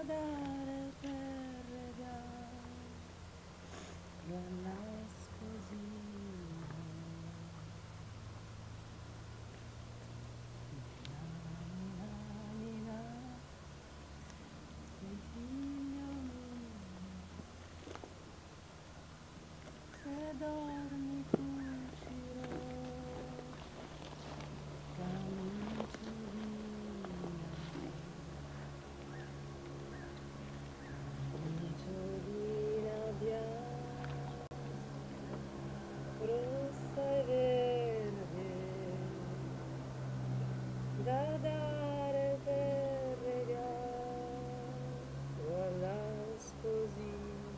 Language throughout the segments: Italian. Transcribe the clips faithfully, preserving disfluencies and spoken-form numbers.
dare per regalo alla sposina, nina, sei figlio mio, se dormi cucirò camicio via, camiciolina bianca, rossa e verde, da dare per regalo alla sposina,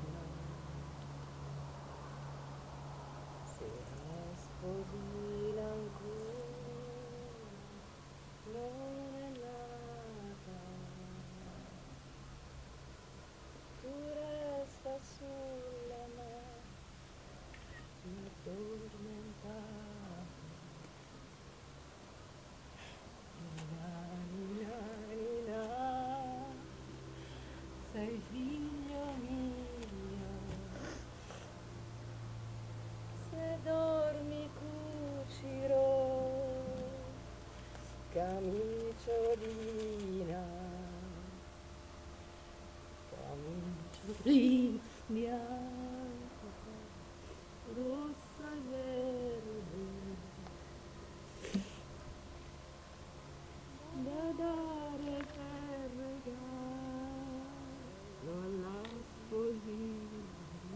se la sposina ancora non è nata, tu resta sulla macchina addormentata, nina, nina, nina, sei figlio mio, se dormi cucirò camiciolina, camiciolina bianca, rossa e verde, da dare per regalo alla sposina,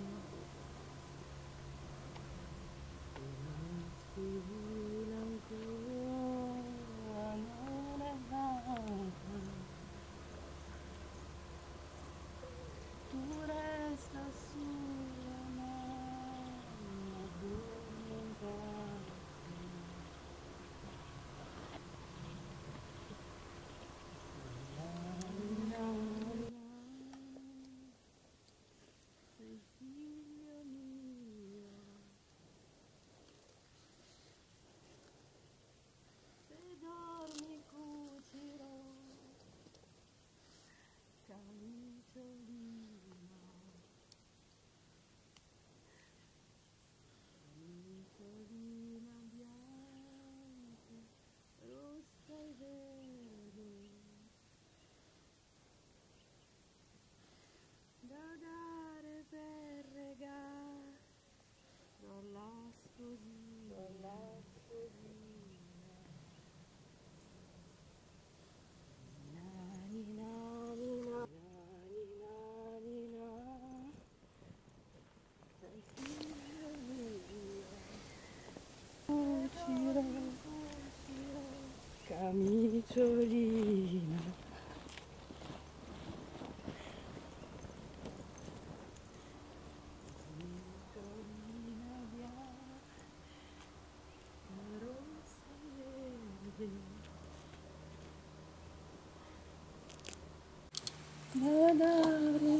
la sposina ancora non è nata, tu resta sulla mano addormentata, nina, nina, sei figlio mio, se dormi cucirò camiciolina, camiciolina bianca, rossa e verde, da dare per regalo alla sposina, alla sposina, nina, nina, nina, nina, sei figlio mio, cucirò, cucirò, camiciolina, camiciolina bianca, rossa e verde, da dare